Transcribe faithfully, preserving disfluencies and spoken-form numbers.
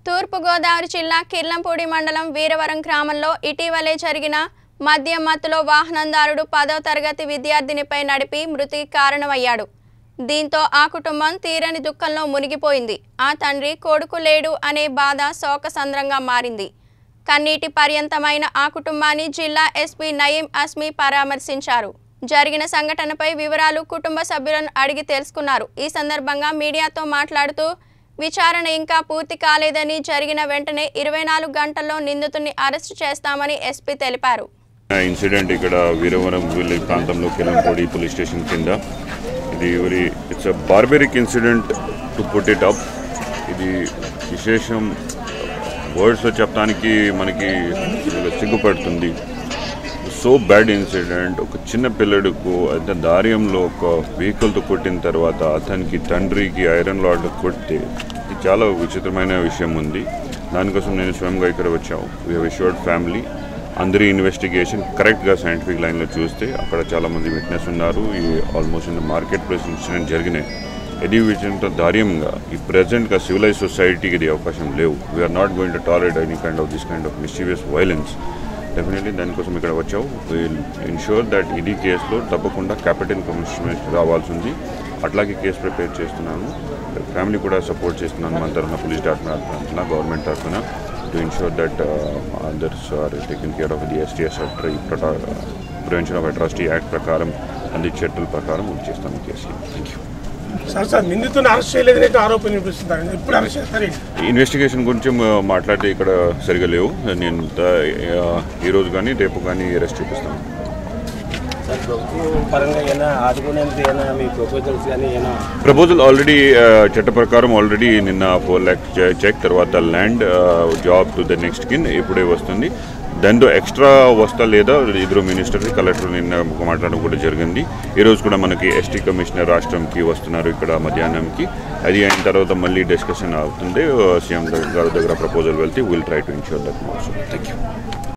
తూర్పు గోదావరి జిల్లా కిర్లంపూడి మండలం వీరవరం గ్రామంలో ఇటీవలే జరిగిన మద్యం మత్తులో వాహనందారుడు పదవ తరగతి విద్యార్థినిపై నడిపి మృతికి కారణమయ్యాడు. దీంతో ఆ కుటుంబం తీరని దుఃఖంలో మునిగిపోయింది. ఆ తండ్రి కొడుకు లేడు అనే బాధ శోకసంద్రంగా మారింది. కన్నీటి పర్యంతమైన ఆ కుటుంబాన్ని జిల్లా ఎస్పీ నయీం అస్మి పరామర్శించారు. జరిగిన సంఘటనపై వివరాలు కుటుంబ సభ్యులను అడిగి తెలుసుకున్నారు. ఈ సందర్భంగా మీడియాతో మాట్లాడుతూ విచారణ ఇంకా పూర్తి కాలేదని, జరిగిన వెంటనే ఇరవై నాలుగు గంటల్లో నిందితుడిని అరెస్టు చేస్తామని ఎస్పీ తెలిపారు. ఇన్సిడెంట్ ఇక్కడ వీరవరం విలేజ్ ప్రాంతంలో కిర్లంపూడి పోలీస్ స్టేషన్ కింద ఇది very it's a barbaric incident to put it up. ఇది విశేషం వర్డ్స్లో చెప్పడానికి మనకి సిగ్గుపడుతుంది. So bad incident. ఒక చిన్న పిల్లడుకు అయితే దార్యంలో ఒక వెహికల్తో కొట్టిన తర్వాత అతనికి తండ్రికి ఐరన్ లాడ్ కొడితే ఇది చాలా విచిత్రమైన విషయం ఉంది. దానికోసం నేను స్వయంగా ఇక్కడ వచ్చాను. వీ హ్యావ్ అష్యూర్డ్ ఫ్యామిలీ అందరి ఇన్వెస్టిగేషన్ కరెక్ట్గా సైంటిఫిక్ లైన్లో చూస్తే అక్కడ చాలామంది విట్నెస్ ఉన్నారు. ఈ almost in market place incident జరిగినాయి. ఇది విషయంతో ధార్యంగా ఈ ప్రజెంట్గా సివిలైజ్ సొసైటీకి ఇది అవకాశం లేవు. We are not going to tolerate any kind of this kind of mischievous violence. Definitely దానికోసం ఇక్కడ వచ్చావు. విల్ ఇన్ష్యూర్ దట్ ఇది కేసులో తప్పకుండా క్యాపిటల్ కమిషన్ రావాల్సి ఉంది. అట్లాగే కేసు ప్రిపేర్ చేస్తున్నాను. ఫ్యామిలీ కూడా సపోర్ట్ చేస్తున్నాను మన తరఫున, పోలీస్ తరఫున, గవర్నమెంట్ తరఫున, to ensure that others are taking care of the STs prevention of atrocity act ప్రకారం అన్ని చట్టాల ప్రకారం చేస్తాను కేసు. Thank you. ఇన్వెస్టిగేషన్ గురించి మాట్లాడితే ఇక్కడ సరిగా లేవు. నేను ఈరోజు కానీ రేపు కానీ అరెస్ట్ చేపిస్తాను. ప్రపోజల్ ఆల్రెడీ చట్ట ప్రకారం ఆల్రెడీ నిన్న ఫోర్ ల్యాక్ చెక్, తర్వాత land, job to the next kin ఇప్పుడే వస్తుంది. దాంతో ఎక్స్ట్రా వస్తా లేదా ఇద్దరు మినిస్టర్ కలెక్టర్ నిన్న మాట్లాడడం కూడా జరిగింది. ఈరోజు కూడా మనకి ఎస్టీ కమిషనర్ రాష్ట్రంకి వస్తున్నారు ఇక్కడ మధ్యాహ్నంకి. అది అయిన తర్వాత మళ్ళీ డిస్కషన్ అవుతుంది. సీఎం గారి దగ్గర ప్రపోజల్ వెళ్తే will try to ensure that also. Thank you.